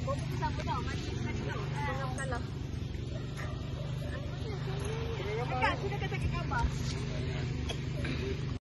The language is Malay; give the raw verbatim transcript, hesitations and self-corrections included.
Sama tau, macam tadi tau. Salah. Kakak, sudah kata khabar.